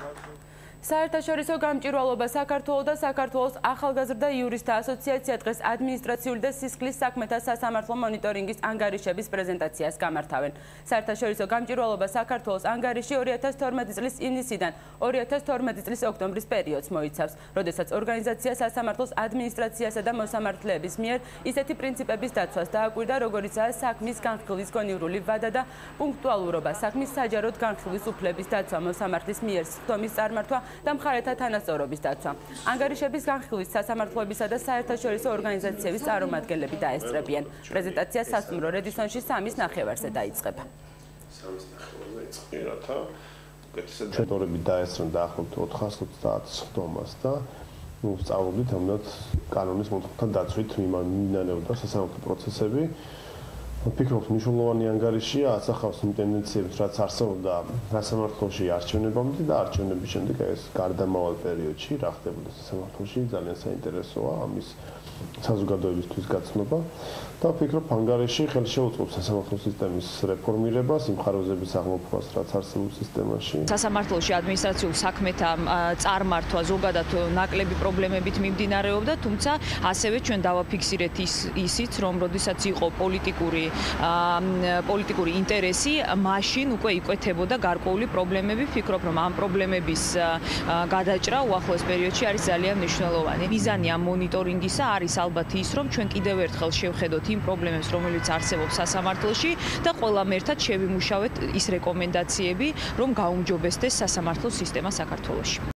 საერთაშორისო გამჭვირვალობა საქართველოს და საქართველოს ახალგაზრდა იურისტთა ასოციაცია დღეს ადმინისტრაციული და სისხლის საქმეთა სასამართლო მონიტორინგის ანგარიშების პრეზენტაციას გამართავენ. საერთაშორისო გამჭვირვალობა საქართველოს ანგარიში 2012 წლის ივნისიდან 2012 წლის ოქტომბრის პერიოდს მოიცავს, როდესაც ორგანიზაცია სასამართლოს ადმინისტრაციასა და მოსამართლეების მიერ ისეთი პრინციპების დაცვას დააკვირდა, როგორიცაა საქმის განხილვის გონივრული ვადა და პუნქტუალურობა, საქმის საჯაროდ განხილვის უფლების დაცვა, მოსამართლის მიერ სხდომის წარმართვა და მხარეთა თანასწორობის დაცვა. ანგარიშების განხილვის სასამართლოებისა და საერთაშორისო ორგანიზაციების წარმომადგენლები დაესწრებიან. პრეზენტაცია სასტუმრო რედისონში 3:30-ზე დაიწყება. შედარებით დაესწრნენ დაახლოებით 430 სხდომას და სწავლობდით ამბობთ კანონის მოთხოვნთან დაცვით მიმდინარეობდა სასამართლო პროცესები. ვფიქრობ, მნიშვნელოვანი ანგარიშია, ასახავს იმ ტენდენციებს, რაც არსებობდა სასამართლოში არჩევნებამდე და არჩევნების შემდეგ ეს გარდამავალ პერიოდში რა ხდებოდა სასამართლოში, ძალიან საინტერესოა ამის საზოგადოებისთვის გაცნობა და ვფიქრობ, ანგარიში ხელს შეუწყობს სასამართლო სისტემის რეფორმირებას, იმ ხარვეზების აღმოფხვას, რაც არსებობს სისტემაში. სასამართლოში ადმინისტრაციულ საქმეთა წარმართვა ზოგადად ნაკლები პრობლემებით მიმდინარეობდა, თუმცა ასევე ჩვენ დავაფიქსირეთ ისიც, რომ როდესაც იყო პოლიტიკური ინტერესი, მაშინ უკვე იკვეთებოდა გარკვეული პრობლემები. ვფიქრობ, რომ ამ პრობლემების გადაჭრა უახლოეს პერიოდში არის ძალიან მნიშვნელოვანი. მიზანი ამ მონიტორინგისა არის ალბათ ის, რომ ჩვენ კიდევ ერთხელ შევხედოთ იმ პრობლემებს, რომელიც არსებობს სასამართლოში და ყველამ ერთად შევიმუშავეთ ის რეკომენდაციები, რომ გაუმჯობესდეს სასამართლო სისტემა საქართველოში.